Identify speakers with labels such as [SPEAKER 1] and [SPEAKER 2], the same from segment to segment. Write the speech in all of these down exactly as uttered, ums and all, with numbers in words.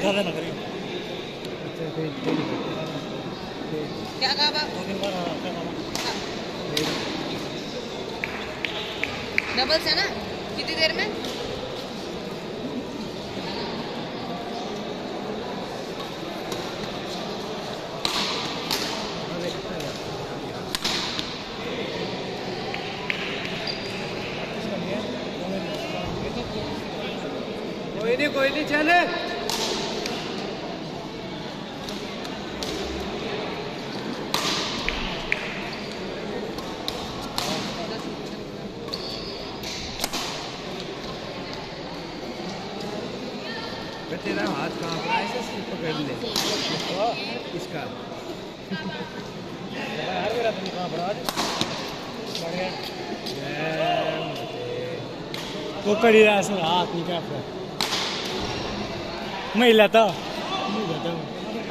[SPEAKER 1] ज़्यादा ना करिए।
[SPEAKER 2] क्या कहा बाप?
[SPEAKER 1] दो तीन बार हाँ क्या मामा?
[SPEAKER 2] डबल्स है ना? कितनी देर में?
[SPEAKER 3] कोई नहीं कोई नहीं चले। तेरा हाथ कहाँ पर है? ऐसे पकड़ ले इसका।
[SPEAKER 1] यार मेरा तुम कहाँ पर आज? बढ़ गया। वो कड़ी रहा है हाथ नहीं क्या फिर? मैं लाता नहीं लाता हूँ।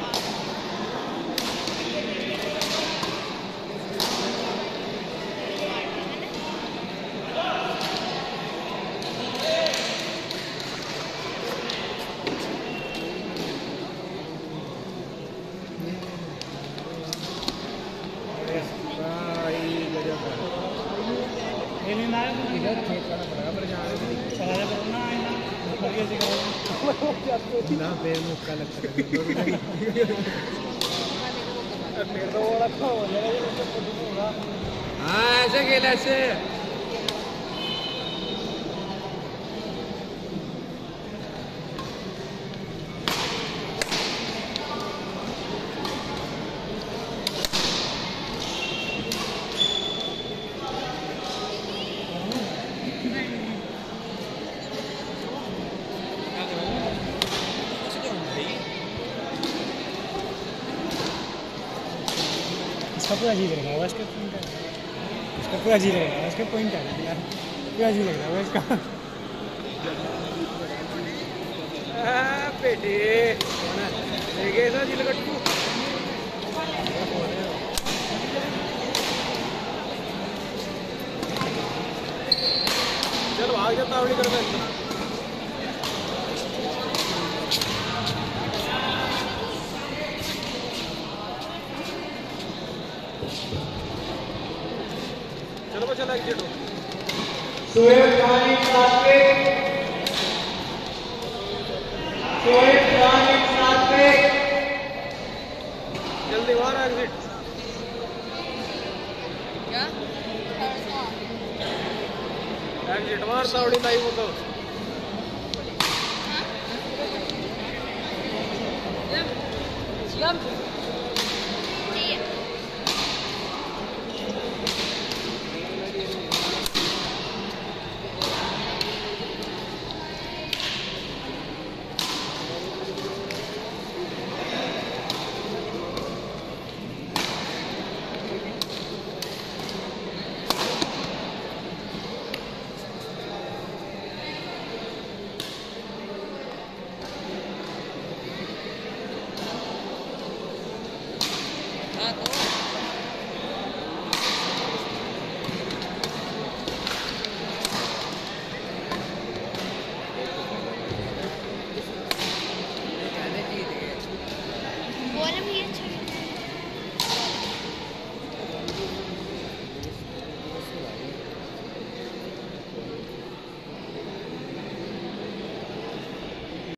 [SPEAKER 1] ये नहीं ना
[SPEAKER 3] इधर चेक करना पड़ेगा पर जहाँ
[SPEAKER 1] चला जा करो ना ना करिए जी करो
[SPEAKER 3] ना पैर में उसका लगता है।
[SPEAKER 1] फिर तो वो रखा हो जाएगा।
[SPEAKER 3] हाँ ऐसे खेल ऐसे।
[SPEAKER 1] इसका पूरा अजीब लग रहा है इसका पॉइंट है। इसका पूरा अजीब लग रहा है इसका पॉइंट है यार पूरा अजीब लग रहा है इसका।
[SPEAKER 3] बेटे देखे ना जिल कट्टू। चल भाग जाता आवड़ी कर मैं। चलो बच्चा लाइक जेटो
[SPEAKER 4] सोएब रानी साथ पे सोएब रानी साथ पे
[SPEAKER 3] जल्दी बाहर एग्जिट।
[SPEAKER 2] क्या?
[SPEAKER 3] एग्जिट मार सावड़ी लाइव होतो।
[SPEAKER 2] जब हाँ तो